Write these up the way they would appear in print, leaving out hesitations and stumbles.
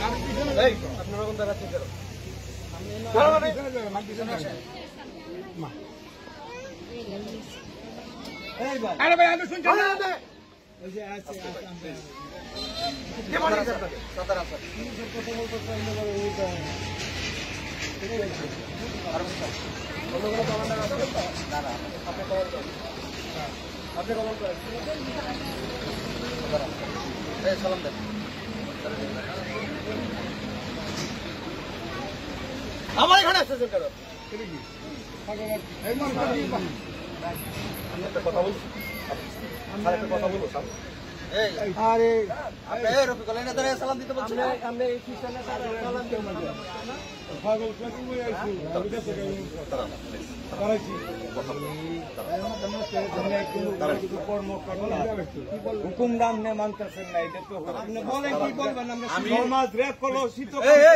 আপনারা কোন জায়গা থেকে আরে ভাই আমি শুনছি ওই যে আছে কে বলে সদর আছে কথা বলতে চাইলে ওইটা আর অন্য কোনো কমান্ডার আছে না না আপনি কল করেন আপনি কল করেন এই সালাম দেন আমার এখানে আসছেন কেন কি এই মান আমি একটা কথা বলছি আর একটা কথা বলবো স্যার আরে আপনি রফিকুল এনে ধরে সালাম দিতে বলছেন আমরা এই কিষানে সালাম দিতে বলছি পাগল কোন কই আইছি ওইটা থেকে করাইছি হুকুম নাম নে মানতেছেন না এটা তো আপনি বলেন কি বলবেন আমরা সমাজ রেপ কলুষিত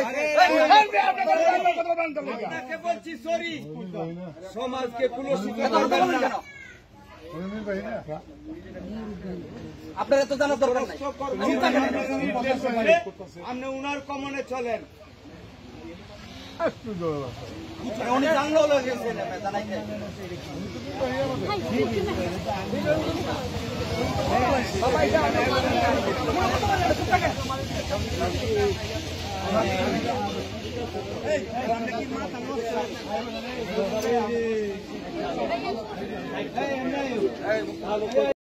আপনাকে বলছি সরি সমাজকে কলুষিত করবেন না আপনারা তো জানার দরকার নাই আপনি উনার কমনে চলেন উনি জানলো গেছেন জানাই